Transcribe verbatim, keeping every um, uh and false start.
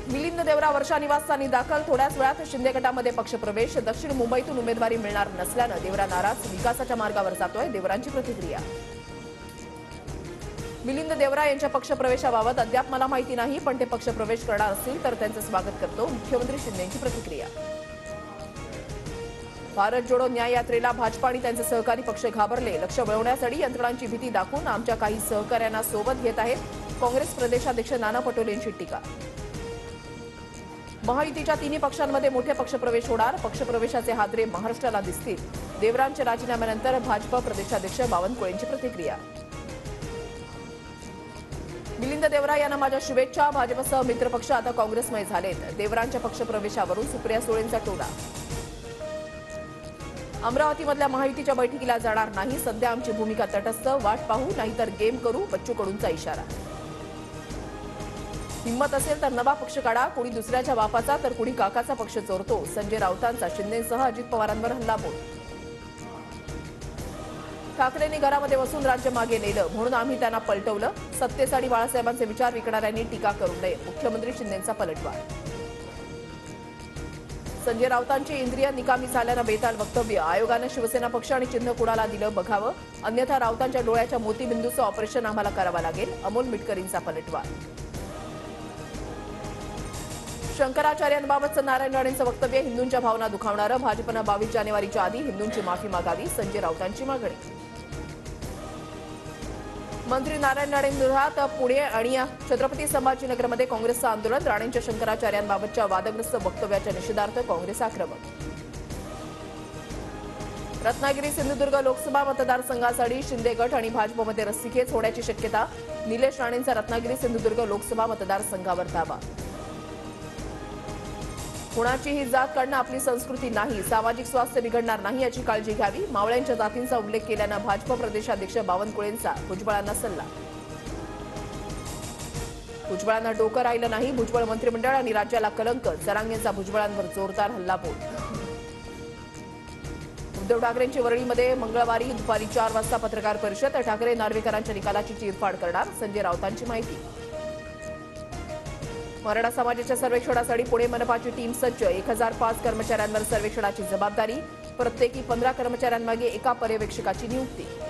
मिलिंद देवरा वर्षा निवासस्थानी दाखल. थोड्याच वेळात शिंदे गटामध्ये पक्षप्रवेश. दक्षिण मुंबईतून उमेदवारी मिळणार नसल्यानं देवरा नाराज. विकासाच्या मार्गावर जातोय, देवरांची प्रतिक्रिया. मिलिंद देवरा यांच्या पक्षप्रवेशाबाबत अद्याप मला माहिती नाही, पण ते पक्षप्रवेश करणार असतील तर त्यांचं स्वागत करतो. मुख्यमंत्री शिंदेंची प्रतिक्रिया. भारत जोडो न्याय यात्रेला भाजपा आणि त्यांचे सहकारी पक्ष घाबरले. लक्ष वळवण्यासाठी यंत्रणांची भीती दाखवून आमच्या काही सहकाऱ्यांना सोबत घेत आहेत. काँग्रेस प्रदेशाध्यक्ष नाना पटोले यांची टीका. महायुतीच्या तिन्ही पक्षांमध्ये मोठे पक्षप्रवेश होणार. पक्षप्रवेशाचे हादरे महाराष्ट्राला दिसतील. देवरांच्या राजीनाम्यानंतर भाजप प्रदेशाध्यक्ष बावनकुळे यांची प्रतिक्रिया. मिलिंद देवरा यांना माझ्या शुभेच्छा. भाजपसह मित्रपक्ष आता काँग्रेसमय झालेत. देवरांच्या पक्षप्रवेशावरून सुप्रिया सुळेंचा टोला. अमरावतीमधल्या महायुतीच्या बैठकीला जाणार नाही. सध्या आमची भूमिका तटस्थ. वाट पाहू नाहीतर गेम करू. बच्चू कडूंचा इशारा. हिंमत असेल तर नवा पक्ष काढा. कोणी दुसऱ्याच्या बापाचा तर कोणी काकाचा पक्ष चोरतो. संजय राऊतांचा शिंदेसह अजित पवारांवर हल्लाबोल. ठाकरेंनी घरामध्ये बसून राज्य मागे नेलं म्हणून आम्ही त्यांना पलटवलं. सत्तेसाठी बाळासाहेबांचे विचार विकणाऱ्यांनी टीका करू नये. मुख्यमंत्री शिंदेंचा पलटवार. संजय राऊतांची इंद्रिय निकामी झाल्यानं बेताल वक्तव्य. आयोगानं शिवसेना पक्ष आणि चिन्ह कुणाला दिलं बघावं, अन्यथा राऊतांच्या डोळ्याच्या मोतीबिंदूचं ऑपरेशन आम्हाला करावं लागेल. अमोल मिटकरींचा पलटवार. शंकराचार्यांबाबतचं नारायण राणेंचं वक्तव्य हिंदूंच्या भावना दुखावणारं. भाजपनं बावीस जानेवारीच्या आधी हिंदूंची माफी मागावी. संजय राऊतांची मागणी. मंत्री नारायण राणेंविरोधात पुणे आणि छत्रपती संभाजीनगरमध्ये काँग्रेसचं आंदोलन. राणेंच्या शंकराचार्यांबाबतच्या वादग्रस्त वक्तव्याच्या निषेधार्थ काँग्रेस आक्रमक. रत्नागिरी सिंधुदुर्ग लोकसभा मतदारसंघासाठी शिंदे गट आणि भाजपमध्ये रस्सीखेच होण्याची शक्यता. निलेश राणेंचा रत्नागिरी सिंधुदुर्ग लोकसभा मतदारसंघावर दावा. कुणाचीही जात काढणं आपली संस्कृती नाही. सामाजिक स्वास्थ्य बिघडणार नाही याची काळजी घ्यावी. मावळ्यांच्या जातींचा उल्लेख केल्यानं भाजप प्रदेशाध्यक्ष बावनकुळेंचा भुजबळांना सल्ला. भुजबळांना डोकं राहिलं नाही. भुजबळ मंत्रिमंडळ आणि राज्याला कलंक. जरांगेंचा भुजबळांवर जोरदार हल्लाबोल. उद्धव ठाकरेंची वरळीमध्ये मंगळवारी दुपारी चार वाजता पत्रकार परिषद. ठाकरे नार्वेकरांच्या निकालाची चीरफाड करणार. संजय राऊतांची माहिती. मराठा समाजाच्या सर्वेक्षणासाठी पुणे मनपाची टीम सज्ज. एक हजार पाच कर्मचाऱ्यांवर सर्वेक्षणाची जबाबदारी. प्रत्येकी पंधरा कर्मचाऱ्यांमागे एका पर्यवेक्षकाची नियुक्ती.